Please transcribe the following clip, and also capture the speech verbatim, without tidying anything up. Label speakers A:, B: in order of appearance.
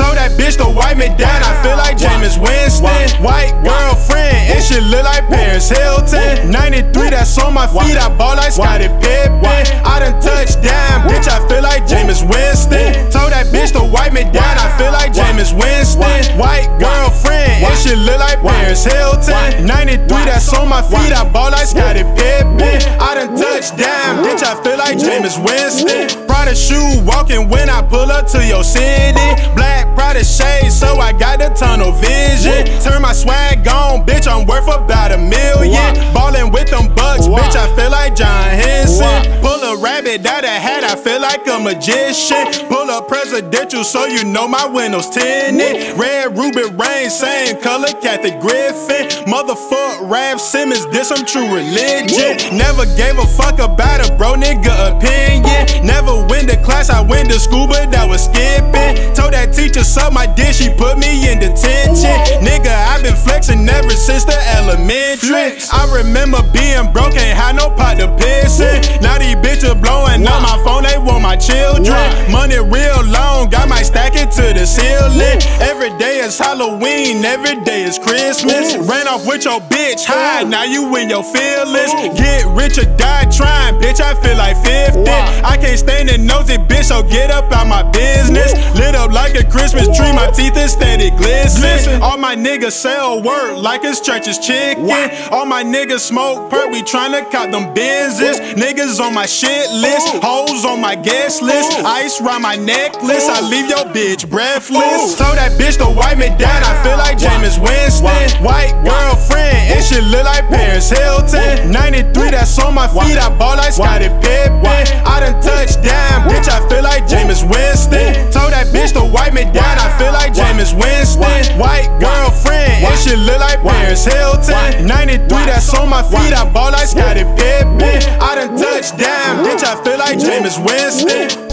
A: Told that bitch to wipe me down, I feel like Jameis Winston. White girlfriend, and shit look like Paris Hilton. ninety-three, that's on my feet, I ball like Scottie Pippen. I done touched down, bitch, I feel like Jameis Winston. Told that bitch to wipe me down, I feel like Jameis Winston. White girlfriend, and shit look like Paris Hilton. ninety-three, that's on my feet, I ball like Scottie Pippen. I done touched down, bitch, I feel like Jameis Winston. Prada shoe walking when I pull up to your city. Black Prada shades, so I got the tunnel vision. Turn my swag on, bitch, I'm worth about a million. Ballin' with them bucks, bitch, I feel like John Henson. Pull a rabbit out of hat, I feel like a magician. Pull a presidential, so you know my windows tinted. Red Ruby Rain, same color, Kathy Griffin. Motherfuck Raph Simmons, this some true religion. Never gave a fuck about a bro nigga opinion. Never went to class, I went to school, but I was skipping. Told that teacher suck my dick, she put me in detention. Nigga, I been flexing ever since the elementary. I remember being broke, ain't had no pot to piss in. Now these bitches blowing on my phone, they want my children. Money real long, I might stack it to the ceiling. Every day is Halloween, every day is Christmas. Ran off with your bitch high, now you in your feelings. Get rich or die trying, bitch, I feel like fifty. I can't stand a nosy bitch, so get up out my business. Lit up like a Christmas tree, my teeth is steady glisten. All my niggas sell work like it's church's chicken. All my niggas smoke perk, we tryna cop them Benzes. Niggas on my shit list, hoes on my guest list. Ice round my necklace, I leave your bitch breathless. Told that bitch to wipe me down, I feel like Jameis Winston. White girlfriend, and shit look like Paris Hilton. ninety-three, that's on my feet, I ball like Scottie Pippen. I done touched down, bitch, I feel like Jameis Winston. Told that bitch to wipe me down, I feel like Jameis Winston. White girlfriend, and shit look like Paris Hilton. ninety-three, that's on my feet, I ball like Scottie Pippen. I done touched down, bitch, I feel like Jameis Winston.